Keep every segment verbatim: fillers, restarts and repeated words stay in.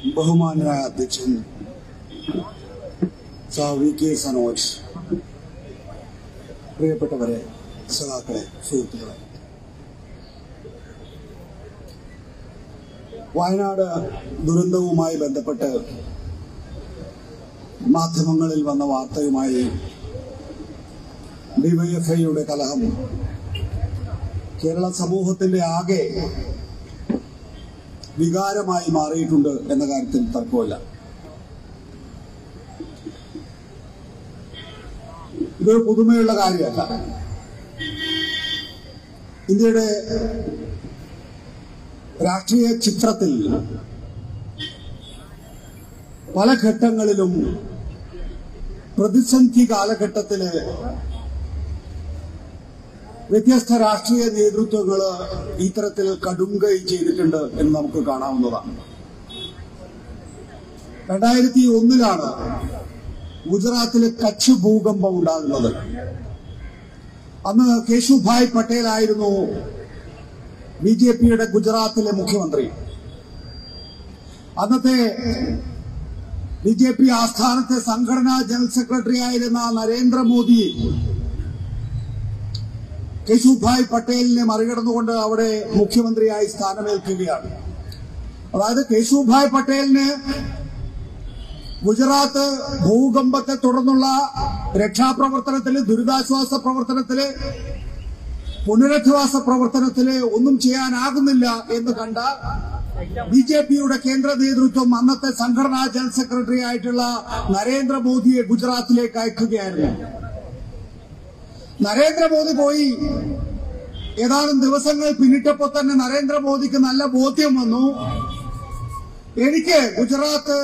ബഹുമാന്യനായ അധ്യക്ഷൻ V K Sanoj, പ്രിയപ്പെട്ടവരെ, സഖാക്കളെ, സുഹൃത്തുക്കളെ, വയനാട് ദുരന്തവുമായി ബന്ധപ്പെട്ട് മാധ്യമങ്ങളിൽ വന്ന വാർത്തയുമായി ഡിവൈഎഫ്ഐയുടെ കലഹം കേരള സമൂഹത്തിന്റെ ആകെ വികാരമായി മാറിയിട്ടുണ്ട് എന്ന കാര്യത്തിൽ തർക്കമില്ല. ഇതൊരു പുതുമയുള്ള കാര്യമല്ല. ഇന്ത്യയുടെ രാഷ്ട്രീയ ചിത്രത്തിൽ പല ഘട്ടങ്ങളിലും പ്രതിസന്ധി കാലഘട്ടത്തില് വ്യത്യസ്ത രാഷ്ട്രീയ നേതൃത്വങ്ങൾ ഇത്തരത്തിൽ കടുങ്കൈ ചെയ്തിട്ടുണ്ട് എന്ന് നമുക്ക് കാണാവുന്നതാണ്. രണ്ടായിരത്തി ഒന്നിലാണ് ഗുജറാത്തിലെ കച്ച് ഭൂകമ്പം ഉണ്ടാകുന്നത്. അന്ന് കേശുഭായ് പട്ടേൽ ആയിരുന്നു ബി ജെ പിയുടെ ഗുജറാത്തിലെ മുഖ്യമന്ത്രി. അന്നത്തെ ബി ജെ പി ആസ്ഥാനത്തെ സംഘടനാ ജനറൽ സെക്രട്ടറി ആയിരുന്ന നരേന്ദ്രമോദി കേശുഭായ് പട്ടേലിനെ മറികടന്നുകൊണ്ട് അവിടെ മുഖ്യമന്ത്രിയായി സ്ഥാനമേൽക്കുകയാണ്. അതായത് കേശുഭായ് പട്ടേലിന് ഗുജറാത്ത് ഭൂകമ്പത്തെ തുടർന്നുള്ള രക്ഷാപ്രവർത്തനത്തില്, ദുരിതാശ്വാസ പ്രവർത്തനത്തില്, പുനരധിവാസ പ്രവർത്തനത്തില് ഒന്നും ചെയ്യാനാകുന്നില്ല എന്ന് കണ്ട ബി ജെ പിയുടെ കേന്ദ്ര നേതൃത്വം അന്നത്തെ സംഘടനാ ജനറൽ സെക്രട്ടറി ആയിട്ടുള്ള നരേന്ദ്രമോദിയെ ഗുജറാത്തിലേക്ക് അയക്കുകയായിരുന്നു. നരേന്ദ്രമോദി പോയി ഏതാനും ദിവസങ്ങൾ പിന്നിട്ടപ്പോൾ തന്നെ നരേന്ദ്രമോദിക്ക് നല്ല ബോധ്യം വന്നു, എനിക്ക് ഗുജറാത്ത്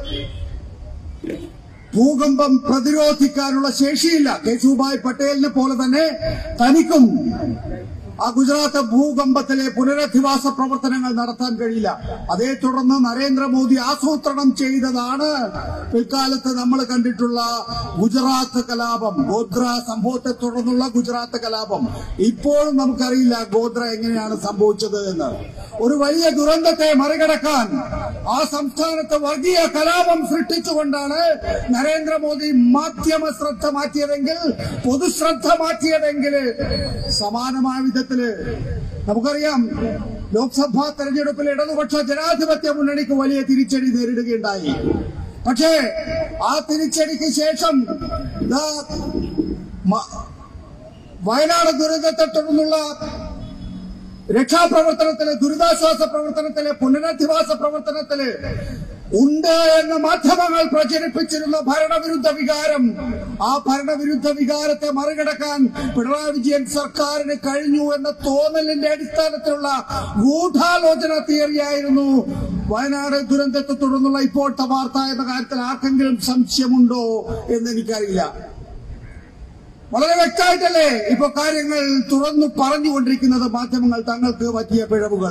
ഭൂകമ്പം പ്രതിരോധിക്കാനുള്ള ശേഷിയില്ല. കേശുഭായ് പട്ടേലിനെ പോലെ തന്നെ തനിക്കും ആ ഗുജറാത്ത് ഭൂകമ്പത്തിലെ പുനരധിവാസ പ്രവർത്തനങ്ങൾ നടത്താൻ കഴിയില്ല. അതേ തുടർന്ന് നരേന്ദ്രമോദി ആസൂത്രണം ചെയ്തതാണ് പിൽക്കാലത്ത് നമ്മൾ കണ്ടിട്ടുള്ള ഗുജറാത്ത് കലാപം, ഗോദ്ര സംഭവത്തെ തുടർന്നുള്ള ഗുജറാത്ത് കലാപം. ഇപ്പോഴും നമുക്കറിയില്ല ഗോദ്ര എങ്ങനെയാണ് സംഭവിച്ചത് എന്ന്. ഒരു വലിയ ദുരന്തത്തെ മറികടക്കാൻ ആ സംസ്ഥാനത്ത് വർഗീയ കലാപം സൃഷ്ടിച്ചുകൊണ്ടാണ് നരേന്ദ്രമോദി മാധ്യമ ശ്രദ്ധ മാറ്റിയതെങ്കിൽ, പൊതുശ്രദ്ധ മാറ്റിയതെങ്കിൽ സമാനമായ വിധത്തിൽ നമുക്കറിയാം ലോക്സഭാ തെരഞ്ഞെടുപ്പിൽ ഇടതുപക്ഷ ജനാധിപത്യ മുന്നണിക്ക് വലിയ തിരിച്ചടി നേരിടുകയുണ്ടായി. പക്ഷേ ആ തിരിച്ചടിക്ക് ശേഷം വയനാട് ദുരന്തത്തെ തുടർന്നുള്ള രക്ഷാപ്രവർത്തനത്തില്, ദുരിതാശ്വാസ പ്രവർത്തനത്തില്, പുനരധിവാസ പ്രവർത്തനത്തില് ഉണ്ട് എന്ന് മാധ്യമങ്ങൾ പ്രചരിപ്പിച്ചിരുന്ന ഭരണവിരുദ്ധ വികാരം, ആ ഭരണവിരുദ്ധ വികാരത്തെ മറികടക്കാൻ പിണറായി വിജയൻ സർക്കാരിന് കഴിഞ്ഞു എന്ന തോന്നലിന്റെ അടിസ്ഥാനത്തിലുള്ള ഗൂഢാലോചന തിയറിയായിരുന്നു വയനാട് ദുരന്തത്തെ തുടർന്നുള്ള ഇപ്പോഴത്തെ വാർത്ത എന്ന കാര്യത്തിൽ ആർക്കെങ്കിലും സംശയമുണ്ടോ എന്ന് എനിക്കറിയില്ല. വളരെ വ്യക്തമായിട്ടല്ലേ ഇപ്പൊ കാര്യങ്ങൾ തുറന്നു പറഞ്ഞുകൊണ്ടിരിക്കുന്നത് മാധ്യമങ്ങൾ തങ്ങൾക്ക് പറ്റിയ പിഴവുകൾ.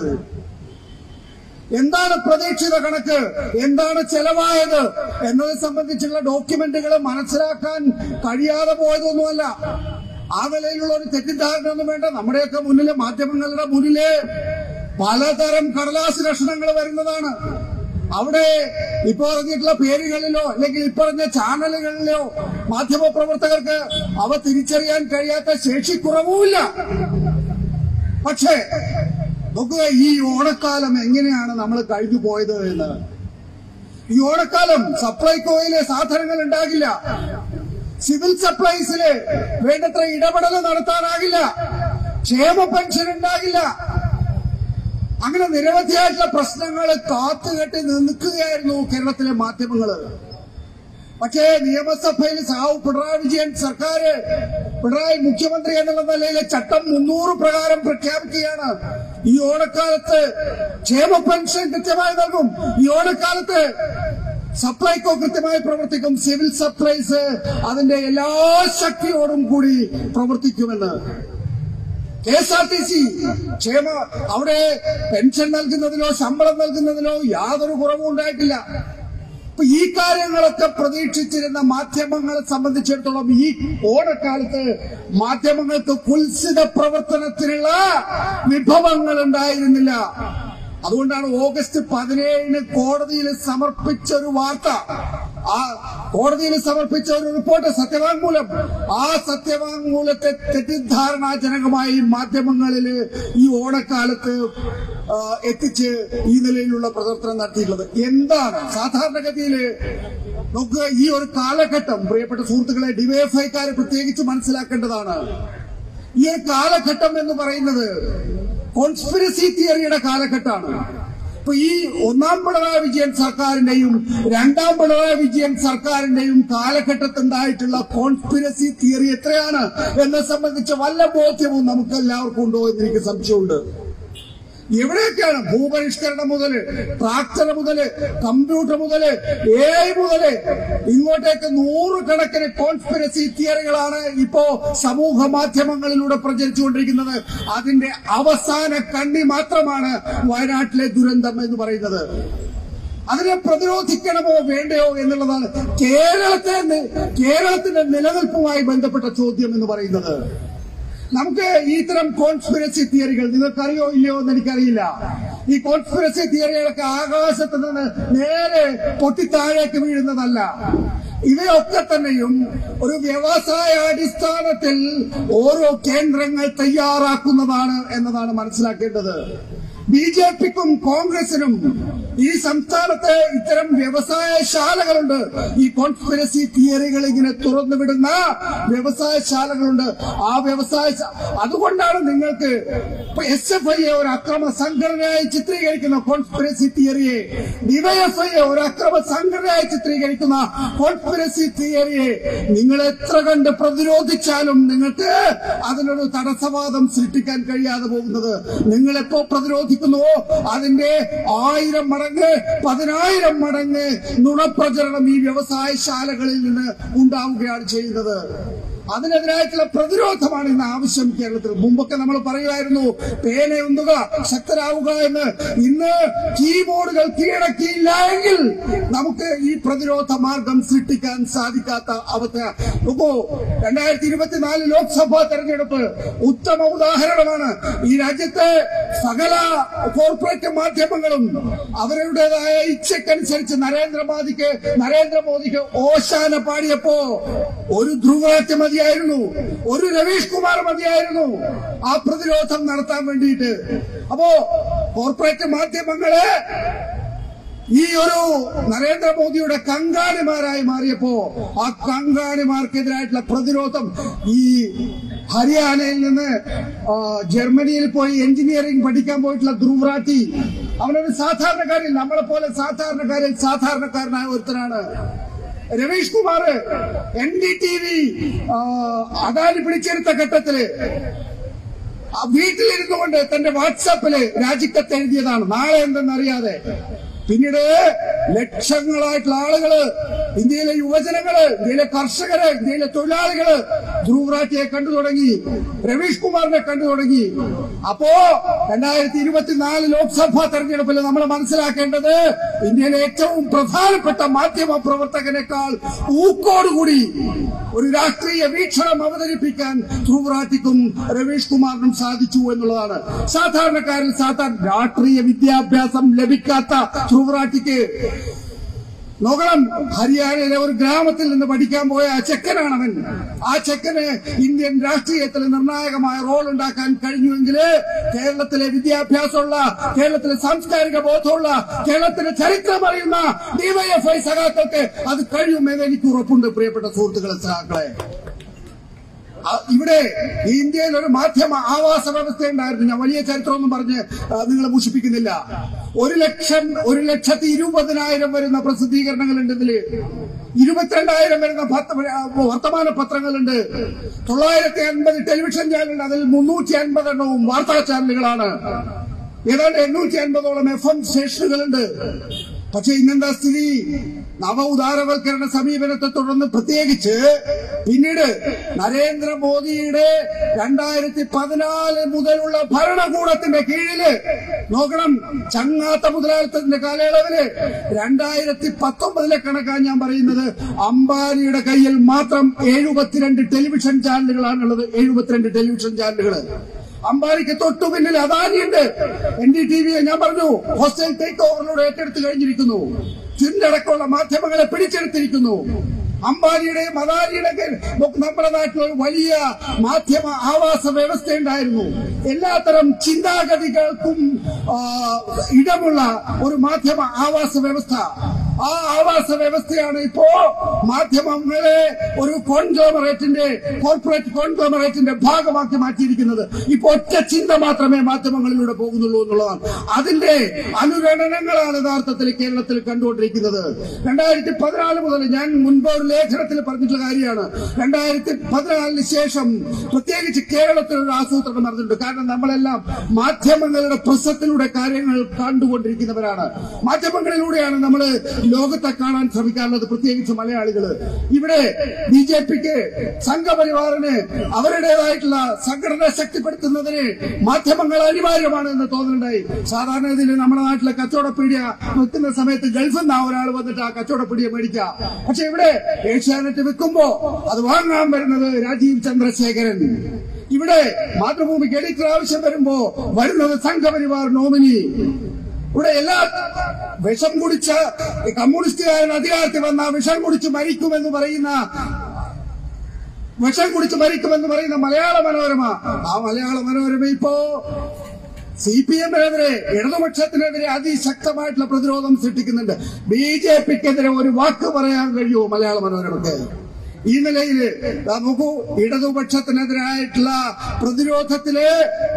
എന്താണ് പ്രതീക്ഷിത കണക്ക്, എന്താണ് ചെലവായത് എന്നതെ സംബന്ധിച്ചുള്ള ഡോക്യുമെന്റുകൾ മനസ്സിലാക്കാൻ കഴിയാതെ പോയതൊന്നുമല്ല. ആ നിലയിലുള്ള ഒരു തെറ്റിദ്ധാരണ ഒന്നും വേണ്ട. നമ്മുടെയൊക്കെ മുന്നിലെ, മാധ്യമങ്ങളുടെ മുന്നിലെ പലതരം കടലാസ് ലക്ഷണങ്ങൾ വരുന്നതാണ്. അവിടെ ഇപ്പൊ പറഞ്ഞിട്ടുള്ള പേരുകളിലോ അല്ലെങ്കിൽ ഇപ്പറഞ്ഞ ചാനലുകളിലോ മാധ്യമ പ്രവർത്തകർക്ക് അവ തിരിച്ചറിയാൻ കഴിയാത്ത ശേഷിക്കുറവുമില്ല. പക്ഷേ നോക്കുക, ഈ ഓണക്കാലം എങ്ങനെയാണ് നമ്മൾ കഴിഞ്ഞു പോയത് എന്ന്. ഈ ഓണക്കാലം സപ്ലൈകോയിലെ സാധനങ്ങൾ ഉണ്ടാകില്ല, സിവിൽ സപ്ലൈസില് വേണ്ടത്ര ഇടപെടൽ നടത്താനാകില്ല, ക്ഷേമ പെൻഷൻ ഉണ്ടാകില്ല. അങ്ങനെ നിരവധിയായിട്ടുള്ള പ്രശ്നങ്ങൾ കാത്തുകെട്ടി നിൽക്കുകയായിരുന്നു കേരളത്തിലെ മാധ്യമങ്ങള്. പക്ഷേ നിയമസഭയിൽ സാവു പിണറായി വിജയൻ സർക്കാർ, പിണറായി മുഖ്യമന്ത്രി എന്നുള്ള നിലയിലെ ചട്ടം മുന്നൂറ് പ്രകാരം പ്രഖ്യാപിക്കുകയാണ്. ഈ ഓണക്കാലത്ത് ക്ഷേമ പെൻഷൻ കൃത്യമായി നൽകും, ഈ ഓണക്കാലത്ത് സപ്ലൈകോ കൃത്യമായി പ്രവർത്തിക്കും, സിവിൽ സപ്ലൈസ് അതിന്റെ എല്ലാ ശക്തിയോടും കൂടി പ്രവർത്തിക്കുമെന്ന്. K S R T C ക്ഷേമ അവിടെ പെൻഷൻ നൽകുന്നതിലോ ശമ്പളം നൽകുന്നതിലോ യാതൊരു കുറവും ഉണ്ടായിട്ടില്ല. അപ്പൊ ഈ കാര്യങ്ങളൊക്കെ പ്രതീക്ഷിച്ചിരുന്ന മാധ്യമങ്ങളെ സംബന്ധിച്ചിടത്തോളം ഈ ഓണക്കാലത്ത് മാധ്യമങ്ങൾക്ക് കുൽസിത പ്രവർത്തനത്തിനുള്ള വിഭവങ്ങൾ ഉണ്ടായിരുന്നില്ല. അതുകൊണ്ടാണ് ഓഗസ്റ്റ് പതിനേഴിന് കോടതിയിൽ സമർപ്പിച്ച ഒരു വാർത്ത, ആ കോടതിയിൽ സമർപ്പിച്ച ഒരു റിപ്പോർട്ട്, സത്യവാങ്മൂലം, ആ സത്യവാങ്മൂലത്തെ തെറ്റിദ്ധാരണാജനകമായി മാധ്യമങ്ങളിൽ ഈ ഓണക്കാലത്ത് എത്തിച്ച് ഈ നിലയിലുള്ള പ്രവർത്തനം നടത്തിയിട്ടുള്ളത്. എന്താണ് സാധാരണഗതിയിൽ നമുക്ക് ഈ ഒരു കാലഘട്ടം, പ്രിയപ്പെട്ട സുഹൃത്തുക്കളെ, ഡിവൈഎഫ്ഐക്കാരെ പ്രത്യേകിച്ച് മനസ്സിലാക്കേണ്ടതാണ്. ഈ ഒരു കാലഘട്ടം എന്ന് പറയുന്നത് കോൺസ്പിരസി തിയറിയുടെ കാലഘട്ടമാണ്. ഇപ്പൊ ഈ ഒന്നാം പിണറായി വിജയൻ സർക്കാരിന്റെയും രണ്ടാം പിണറായി വിജയൻ സർക്കാരിന്റെയും കാലഘട്ടത്തുണ്ടായിട്ടുള്ള കോൺസ്പിരസി തിയറി എത്രയാണ് എന്നെ സംബന്ധിച്ച വല്ല ബോധ്യവും നമുക്ക് എല്ലാവർക്കും ഉണ്ടോ എന്ന് എനിക്ക് സംശയമുണ്ട്. എവിടെയൊക്കെയാണ് ഭൂപരിഷ്കരണം മുതല്, ട്രാക്ടർ മുതല്, കമ്പ്യൂട്ടർ മുതല്, എ ഐ മുതല്, ഇങ്ങോട്ടേക്ക് നൂറുകണക്കിന് കോൺസ്പിരസി തിയറികളാണ് ഇപ്പോ സമൂഹ മാധ്യമങ്ങളിലൂടെ പ്രചരിച്ചുകൊണ്ടിരിക്കുന്നത്. അതിന്റെ അവസാന കണ്ണി മാത്രമാണ് വയനാട്ടിലെ ദുരന്തം എന്ന് പറയുന്നത്. അതിനെ പ്രതിരോധിക്കണമോ വേണ്ടയോ എന്നുള്ളതാണ് കേരളത്തെ കേരളത്തിന്റെ നിലനിൽപ്പുമായി ബന്ധപ്പെട്ട ചോദ്യം എന്ന് പറയുന്നത്. നമുക്ക് ഇത്തരം കോൺസ്പിരസി തിയറികൾ നിങ്ങൾക്കറിയോ ഇല്ലയോ എന്ന് എനിക്കറിയില്ല. ഈ കോൺസ്പിരസി തിയറികളൊക്കെ ആകാശത്ത് നിന്ന് നേരെ പൊട്ടിത്താഴേക്ക് വീഴുന്നതല്ല. ഇവയൊക്കെ തന്നെയും ഒരു വ്യവസായ അടിസ്ഥാനത്തിൽ ഓരോ കേന്ദ്രങ്ങൾ തയ്യാറാക്കുന്നതാണ് എന്നതാണ് മനസ്സിലാക്കേണ്ടത്. ബി ജെ പിക്കും കോൺഗ്രസിനും ഈ സംസ്ഥാനത്ത് ഇത്തരം വ്യവസായശാലകളുണ്ട്. ഈ കോൺസ്പിരസി തിയറികൾ ഇങ്ങനെ തുറന്നുവിടുന്ന വ്യവസായശാലകളുണ്ട്. ആ വ്യവസായ അതുകൊണ്ടാണ് നിങ്ങൾക്ക് എസ് എഫ് ഐയെ ഒരു അക്രമ സംഘടനയായി ചിത്രീകരിക്കുന്ന കോൺസ്പിരസി തിയറിയെ, ഡിവൈഎഫ്ഐയെ ഒരു അക്രമ സംഘടനയായി ചിത്രീകരിക്കുന്ന കോൺസ്പിരസി തിയറിയെ നിങ്ങൾ എത്ര കണ്ട് പ്രതിരോധിച്ചാലും നിങ്ങൾക്ക് അതിനൊരു തടസ്സവാദം സൃഷ്ടിക്കാൻ കഴിയാതെ പോകുന്നത്. നിങ്ങളെപ്പോ പ്രതിരോധിക്കുന്നുവോ അതിന്റെ ആയിരം മടങ്ങ് പതിനായിരം മടങ്ങ് നുണപ്രചരണം ഈ വ്യവസായശാലകളിൽ നിന്ന് ഉണ്ടാവുകയാണ് ചെയ്യുന്നത്. അതിനെതിരായിട്ടുള്ള പ്രതിരോധമാണ് ഇന്ന് ആവശ്യം കേരളത്തിൽ. മുമ്പൊക്കെ നമ്മൾ പറയുമായിരുന്നു പേനയുന്തുക ശക്തരാവുക എന്ന്. ഇന്ന് കീബോർഡുകൾ കീഴടക്കിയില്ല എങ്കിൽ നമുക്ക് ഈ പ്രതിരോധ മാർഗം സൃഷ്ടിക്കാൻ സാധിക്കാത്ത അവസ്ഥ. നോക്കൂ, രണ്ടായിരത്തി ഇരുപത്തിനാല് ലോക്സഭാ തെരഞ്ഞെടുപ്പ് ഉത്തമ ഉദാഹരണമാണ്. ഈ രാജ്യത്തെ സകല കോർപ്പറേറ്റ് മാധ്യമങ്ങളും അവരുടേതായ ഇച്ഛക്കനുസരിച്ച് നരേന്ദ്രമോദിക്ക് നരേന്ദ്രമോദിക്ക് ഓശാന പാടിയപ്പോ ഒരു ധ്രുവരാജ്യ മതിയായിരുന്നു, ഒരു രവീഷ് കുമാർ മതിയായിരുന്നു ആ പ്രതിരോധം നടത്താൻ വേണ്ടിയിട്ട്. അപ്പോ കോർപ്പറേറ്റ് മാധ്യമങ്ങള് ഈ ഒരു നരേന്ദ്രമോദിയുടെ കങ്കാണിമാരായി മാറിയപ്പോ ആ കങ്കാണിമാർക്കെതിരായിട്ടുള്ള പ്രതിരോധം ഈ ഹരിയാനയിൽ നിന്ന് ജർമ്മനിയിൽ പോയി എഞ്ചിനീയറിംഗ് പഠിക്കാൻ പോയിട്ടുള്ള ധ്രുവറാട്ടി, അവനൊരു സാധാരണക്കാരൻ, നമ്മളെ പോലെ സാധാരണക്കാരിൽ സാധാരണക്കാരനായ ഒരുത്തനാണ്. Ravish Kumar N D T V Adani പിടിച്ചെടുത്ത ഘട്ടത്തില് വീട്ടിലിരുന്നു കൊണ്ട് തന്റെ വാട്സാപ്പില് രാജിക്കത്ത് എഴുതിയതാണ്, നാളെ എന്തെന്നറിയാതെ. പിന്നീട് ലക്ഷങ്ങളായിട്ടുള്ള ആളുകള്, ഇന്ത്യയിലെ യുവജനങ്ങള്, ഇന്ത്യയിലെ കർഷകര്, ഇന്ത്യയിലെ തൊഴിലാളികള് ധ്രുവറാട്ടിയെ കണ്ടു തുടങ്ങി, രവീഷ് കുമാറിനെ കണ്ടു തുടങ്ങി. അപ്പോ രണ്ടായിരത്തി ഇരുപത്തിനാല് ലോക്സഭാ തെരഞ്ഞെടുപ്പിൽ നമ്മൾ മനസ്സിലാക്കേണ്ടത് ഇന്ത്യയിലെ ഏറ്റവും പ്രധാനപ്പെട്ട മാധ്യമ പ്രവർത്തകനേക്കാൾ ഊക്കോടുകൂടി ഒരു രാഷ്ട്രീയ വീക്ഷണം അവതരിപ്പിക്കാൻ ധ്രുവറാട്ടിക്കും രവീഷ് കുമാറിനും സാധിച്ചു എന്നുള്ളതാണ്. സാധാരണക്കാരിൽ സാധാരണ രാഷ്ട്രീയ വിദ്യാഭ്യാസം ലഭിക്കാത്ത ധ്രുവറാട്ടിക്ക് നോക്കണം, ഹരിയാനയിലെ ഒരു ഗ്രാമത്തിൽ നിന്ന് പഠിക്കാൻ പോയ ആ ചെക്കനാണവൻ. ആ ചെക്കന് ഇന്ത്യൻ രാഷ്ട്രീയത്തിൽ നിർണായകമായ റോൾ ഉണ്ടാക്കാൻ കഴിഞ്ഞുവെങ്കിൽ കേരളത്തിലെ വിദ്യാഭ്യാസമുള്ള, കേരളത്തിലെ സാംസ്കാരിക ബോധമുള്ള, കേരളത്തിലെ ചരിത്രം അറിയുന്ന ഡിവൈഎഫ്ഐ സഖാക്കൾക്ക് അത് കഴിയുമെന്ന് എനിക്ക് ഉറപ്പുണ്ട്. പ്രിയപ്പെട്ട സുഹൃത്തുക്കളെ, സഖാക്കളെ, ഇവിടെ ഇന്ത്യയിൽ ഒരു മാധ്യമ ആവാസ വ്യവസ്ഥ ഉണ്ടായിരുന്നു. ഞാൻ വലിയ ചരിത്രമൊന്നും പറഞ്ഞ് നിങ്ങളെ മുഷിപ്പിക്കുന്നില്ല. ഒരു ലക്ഷം ഒരു ലക്ഷത്തി ഇരുപതിനായിരം വരുന്ന പ്രസിദ്ധീകരണങ്ങളുണ്ട്. ഇതില് ഇരുപത്തിരണ്ടായിരം വരുന്ന വർത്തമാന പത്രങ്ങളുണ്ട്. തൊള്ളായിരത്തി അൻപത് ടെലിവിഷൻ ചാനലുണ്ട്. അതിൽ മുന്നൂറ്റി അൻപത് എണ്ണവും വാർത്താ ചാനലുകളാണ്. ഏതാണ്ട് എണ്ണൂറ്റി അൻപതോളം എഫ് എം സ്റ്റേഷനുകളുണ്ട്. പക്ഷെ ഇന്നെന്താ സ്ഥിതി? നവ ഉദാരവൽക്കരണ സമീപനത്തെ തുടർന്ന് പ്രത്യേകിച്ച് പിന്നീട് നരേന്ദ്രമോദിയുടെ രണ്ടായിരത്തി പതിനാല് മുതലുള്ള ഭരണകൂടത്തിന്റെ കീഴില് നോക്കണം, ചങ്ങാത്ത മുതലാളിത്തത്തിന്റെ കാലയളവില് രണ്ടായിരത്തി പത്തൊമ്പതിലെ കണക്കാണ് ഞാൻ പറയുന്നത്. അംബാനിയുടെ കയ്യിൽ മാത്രം എഴുപത്തിരണ്ട് ടെലിവിഷൻ ചാനലുകളാണുള്ളത്. എഴുപത്തിരണ്ട് ടെലിവിഷൻ ചാനലുകൾ. അംബാനിക്ക് തൊട്ടു പിന്നിൽ അദാനിയുണ്ട്. എൻ ഡി ടി വിയെ ഞാൻ പറഞ്ഞു ഹോസ്റ്റൽ ടേക്ക് ഓവറിലൂടെ ഏറ്റെടുത്ത് കഴിഞ്ഞിരിക്കുന്നു. ചിന്തടക്കമുള്ള മാധ്യമങ്ങളെ പിടിച്ചെടുത്തിരിക്കുന്നു. അംബാനിയുടെയും അദാനിയുടെയും നമ്മുടെ നാട്ടിൽ ഒരു വലിയ മാധ്യമ ആവാസ വ്യവസ്ഥയുണ്ടായിരുന്നു. എല്ലാത്തരം ചിന്താഗതികൾക്കും ഇടമുള്ള ഒരു മാധ്യമ ആവാസ വ്യവസ്ഥ. ആ ആവാസ വ്യവസ്ഥയാണ് ഇപ്പോ മാധ്യമങ്ങളെ ഒരു കോൺഗ്ലോമറേറ്റിന്റെ കോർപ്പറേറ്റ് കോൺഗ്ലോമറേറ്റിന്റെ ഭാഗമാക്കി മാറ്റിയിരിക്കുന്നത്. ഇപ്പൊ ഒറ്റ ചിന്ത മാത്രമേ മാധ്യമങ്ങളിലൂടെ പോകുന്നുള്ളൂ എന്നുള്ളതാണ്. അതിന്റെ അനുരണനങ്ങളാണ് യഥാർത്ഥത്തിൽ കേരളത്തിൽ കണ്ടുകൊണ്ടിരിക്കുന്നത്. രണ്ടായിരത്തി പതിനാല് മുതൽ ഞാൻ മുൻപ് ഒരു ലേഖനത്തിൽ പറഞ്ഞിട്ടുള്ള കാര്യമാണ്. രണ്ടായിരത്തി പതിനാലിന് ശേഷം പ്രത്യേകിച്ച് കേരളത്തിൽ ഒരു ആസൂത്രണം നടന്നിട്ടുണ്ട്. കാരണം നമ്മളെല്ലാം മാധ്യമങ്ങളുടെ പ്രസത്തിലൂടെ കാര്യങ്ങൾ കണ്ടുകൊണ്ടിരിക്കുന്നവരാണ്. മാധ്യമങ്ങളിലൂടെയാണ് നമ്മൾ ലോകത്തെ കാണാൻ ശ്രമിക്കാറുള്ളത്, പ്രത്യേകിച്ച് മലയാളികള്. ഇവിടെ ബി ജെ പിക്ക് സംഘപരിവാറിന് അവരുടേതായിട്ടുള്ള സംഘടന ശക്തിപ്പെടുത്തുന്നതിന് മാധ്യമങ്ങൾ അനിവാര്യമാണ് എന്ന് തോന്നുന്നുണ്ടായി. സാധാരണ ഇതിൽ നമ്മുടെ നാട്ടിലെ കച്ചവടപ്പീടിയ വെക്കുന്ന സമയത്ത് ഗൾഫിൽ നിന്നാ ഒരാൾ വന്നിട്ട് ആ കച്ചവടപ്പീടിയ മേടിക്കുക. പക്ഷെ ഇവിടെ ഏഷ്യാനെറ്റ് വെക്കുമ്പോ അത് വാങ്ങാൻ വരുന്നത് രാജീവ് ചന്ദ്രശേഖരൻ. ഇവിടെ മാതൃഭൂമിക്ക് എഡിറ്റർ ആവശ്യം വരുമ്പോ വരുന്നത് സംഘപരിവാർ നോമിനി. ഇവിടെ എല്ലാ വിഷം കുടിച്ച കമ്മ്യൂണിസ്റ്റുകാരൻ അധികാരത്തിൽ വന്ന വിഷം കുടിച്ച് മരിക്കുമെന്ന് പറയുന്ന വിഷം കുടിച്ച് മരിക്കുമെന്ന് പറയുന്ന മലയാള മനോരമ, ആ മലയാള മനോരമ ഇപ്പോ സി പി എമ്മിനെതിരെ ഇടതുപക്ഷത്തിനെതിരെ അതിശക്തമായിട്ടുള്ള പ്രതിരോധം സൃഷ്ടിക്കുന്നുണ്ട്. ബി ജെ പിക്കെതിരെ ഒരു വാക്ക് പറയാൻ കഴിയുമോ മലയാള മനോരമയ്ക്ക്? ഈ നിലയിൽ നോക്കൂ, ഇടതുപക്ഷത്തിനെതിരായിട്ടുള്ള പ്രതിരോധത്തില്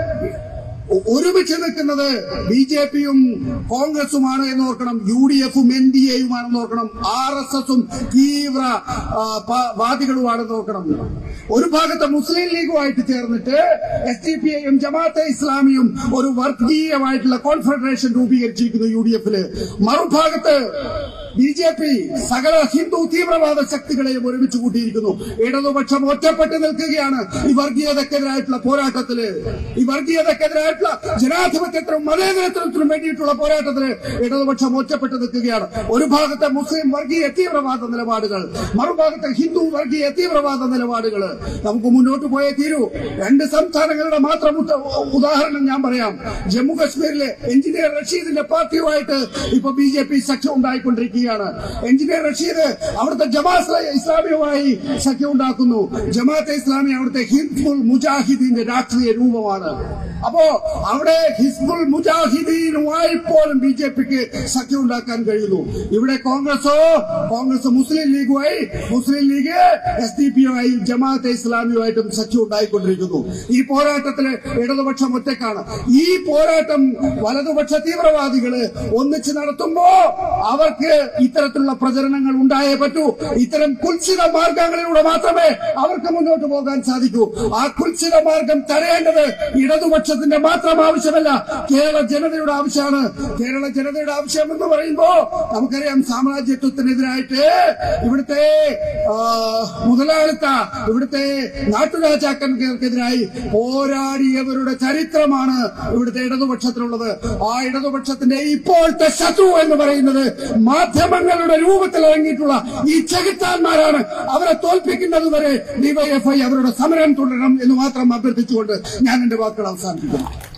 ഒരുമിച്ച് നിൽക്കുന്നത് ബി ജെ പിയും കോൺഗ്രസുമാണ് എന്ന് ഓർക്കണം. യു ഡി എഫും എൻ ഡി എയുമാണെന്ന് ഓർക്കണം. ആർ എസ് എസും തീവ്ര വാദികളുമാണെന്ന് ഓർക്കണം. ഒരു ഭാഗത്ത് മുസ്ലിം ലീഗുമായിട്ട് ചേർന്നിട്ട് എസ് ഡി പി ഐയും ജമാഅത്തെ ഇസ്ലാമിയും ഒരു വർഗീയമായിട്ടുള്ള കോൺഫെഡറേഷൻ രൂപീകരിച്ചിരിക്കുന്നു യു ഡി എഫില്. മറുഭാഗത്ത് ബി ജെ പി സകല ഹിന്ദു തീവ്രവാദ ശക്തികളെയും ഒരുമിച്ച് കൂട്ടിയിരിക്കുന്നു. ഇടതുപക്ഷം ഒറ്റപ്പെട്ട് നിൽക്കുകയാണ് ഈ വർഗീയതക്കെതിരായിട്ടുള്ള പോരാട്ടത്തില്. ഈ വർഗീയതക്കെതിരായിട്ടുള്ള ജനാധിപത്യത്തിനും മതേതരത്വത്തിനും വേണ്ടിയിട്ടുള്ള പോരാട്ടത്തില് ഇടതുപക്ഷം ഒറ്റപ്പെട്ട് നിൽക്കുകയാണ്. ഒരു ഭാഗത്തെ മുസ്ലിം വർഗീയ തീവ്രവാദ നിലപാടുകൾ, മറുഭാഗത്തെ ഹിന്ദു വർഗീയ തീവ്രവാദ നിലപാടുകൾ. നമുക്ക് മുന്നോട്ട് പോയേ തീരൂ. രണ്ട് സംസ്ഥാനങ്ങളുടെ മാത്രം ഉദാഹരണം ഞാൻ പറയാം. ജമ്മു കശ്മീരിലെ എഞ്ചിനീയർ റഷീദിന്റെ പാർട്ടിയുമായിട്ട് ഇപ്പൊ ബി ജെ പി സഖ്യം ഉണ്ടായിക്കൊണ്ടിരിക്കുകയാണ്. എഞ്ചിനീയർ റഷീദ് അവിടുത്തെ ജമാഅത്തെ ഇസ്ലാമിയുമായി സഖ്യം ഉണ്ടാക്കുന്നു. ജമാഅത്തെ ഇസ്ലാമി അവിടുത്തെ ഹിസ്ബുൾ മുജാഹിദീന്റെ രാഷ്ട്രീയ രൂപമാണ്. അപ്പോ അവിടെ ഹിസ്ബുൾ മുജാഹിദീനുമായി പോലും ബി ജെ പിക്ക് സഖ്യം ഉണ്ടാക്കാൻ കഴിയുന്നു. ഇവിടെ കോൺഗ്രസോ കോൺഗ്രസ് മുസ്ലിം ലീഗുമായി, Muslim League S D P യുമായി, ജമാഅത്തെ ഇസ്ലാമിയുമായിട്ടും സഖ്യം ഉണ്ടായിക്കൊണ്ടിരിക്കുന്നു. ഈ പോരാട്ടത്തില് ഇടതുപക്ഷം ഒറ്റക്കാണ്. ഈ പോരാട്ടം വലതുപക്ഷ തീവ്രവാദികള് ഒന്നിച്ച് നടത്തുമ്പോ അവർക്ക് ഇത്തരത്തിലുള്ള പ്രചരണങ്ങൾ ഉണ്ടായേ പറ്റൂ. ഇത്തരം കുൽസിത മാർഗങ്ങളിലൂടെ മാത്രമേ അവർക്ക് മുന്നോട്ട് പോകാൻ സാധിക്കൂ. ആ കുൽസിത മാർഗം തടയേണ്ടത് ഇടതുപക്ഷത്തിന്റെ മാത്രം ആവശ്യമല്ല, കേരള ജനതയുടെ ആവശ്യമാണ്. കേരള ജനതയുടെ ആവശ്യം എന്ന് പറയുമ്പോ നമുക്കറിയാം, സാമ്രാജ്യത്വത്തിനെതിരായിട്ട് ഇവിടുത്തെ മുതലാളിത്ത ഇവിടുത്തെ നാട്ടുരാജാക്കന്മാർക്കെതിരായി പോരാടിയവരുടെ ചരിത്രമാണ് ഇവിടുത്തെ ഇടതുപക്ഷത്തിനുള്ളത്. ആ ഇടതുപക്ഷത്തിന്റെ ഇപ്പോഴത്തെ ശത്രു എന്ന് പറയുന്നത് മാധ്യമങ്ങളുടെ രൂപത്തിൽ ഇറങ്ങിയിട്ടുള്ള ഈ ചെകുത്താന്മാരാണ്. അവരെ തോൽപ്പിക്കുന്നതുവരെ ഡിവൈഎഫ്ഐ അവരുടെ സമരം തുടരണം എന്ന് മാത്രം അഭ്യർത്ഥിച്ചുകൊണ്ട് ഞാൻ എന്റെ വാക്കുകൾ അവസാനിപ്പിക്കുന്നു.